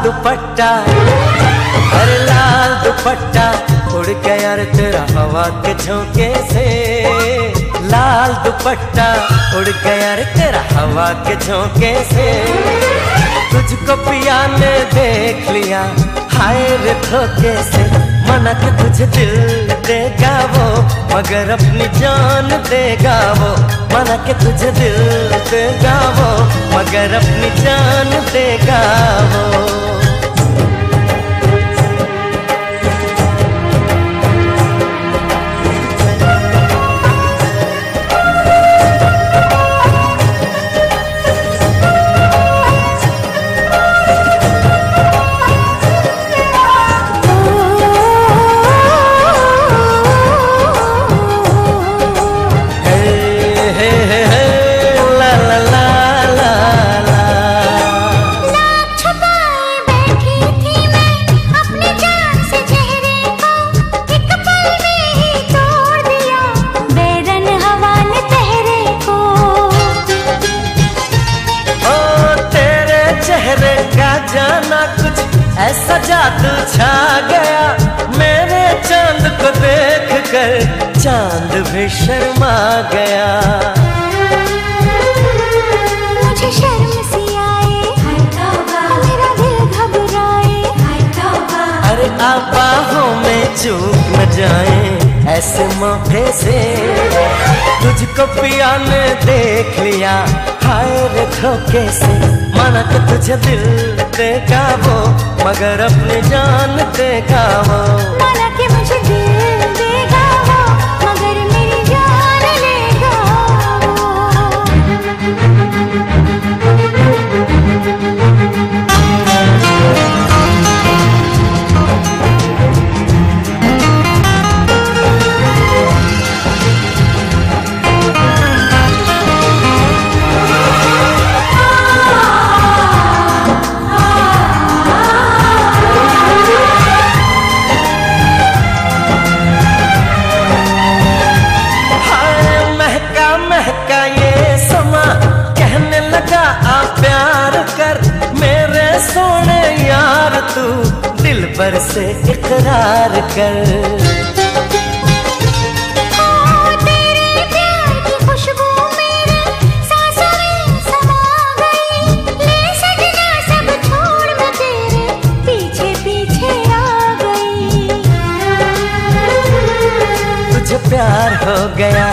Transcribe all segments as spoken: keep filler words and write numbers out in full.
दुपट्टा, अरे लाल दुपट्टा उड़ गया रे तेरा हवा के झोंके से। लाल दुपट्टा उड़ गया रे तेरा हवा के झोंके से। तुझको पिया ने देख लिया हाय रे धोखे से। मना के तुझे दिल देगा वो मगर अपनी जान देगा वो। मना के तुझे दिल देगा वो मगर अपनी जान देगा वो। जाना कुछ ऐसा जादू छा गया मेरे चांद को देख कर चांद भी शर्मा गया। मुझे शर्म सी आए मेरा दिल घबराए। अरे आप बाहों में चूक न जाए ऐसे मौके से। तुझको पिया ने देख लिया हाय रे धोखे से। माना कि तुझे दिल देगा वो मगर अपनी जान देगा वो। माना कि मुझे दिल देगा वो मगर मेरी जान लेगा का ये समा कहने लगा आ प्यार कर मेरे सोने यार तू दिल भर से इकरार कर। ओ तेरे प्यार की खुशबू मेरे सांसों में समा गई। ले सजना सब छोड़ मैं तेरे पीछे पीछे आ गई। तुझे प्यार हो गया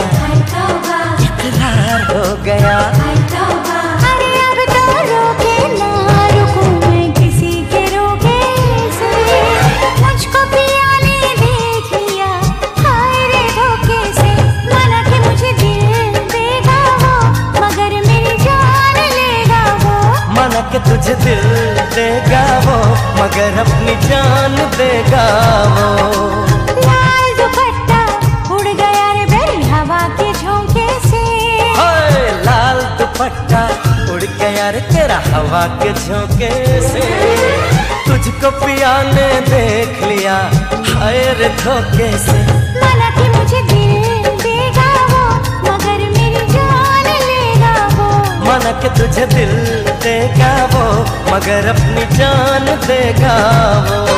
इकरार हो गया। अरे अब तो रोके ना रुकूं मैं किसी के रोके से। मुझको पिया ने देख लिया हाय रे धोखे से। माना कि मुझे दिल देगा वो मगर मेरी जान लेगा वो। माना कि तुझे दिल देगा वो मगर अपनी जान देगा वो। लाल दुपट्टा उड़ गया रे मेरी हवा के झोंके से। लाल दुपट्टा उड़ गया रे तेरा हवा के झोंके से। तुझको पिया ने देख लिया हाय रे धोखे से। माना कि मुझे दिल देगा वो मगर मेरी जान लेगा वो। माना कि तुझे दिल देगा वो मगर अपनी जान देगा वो।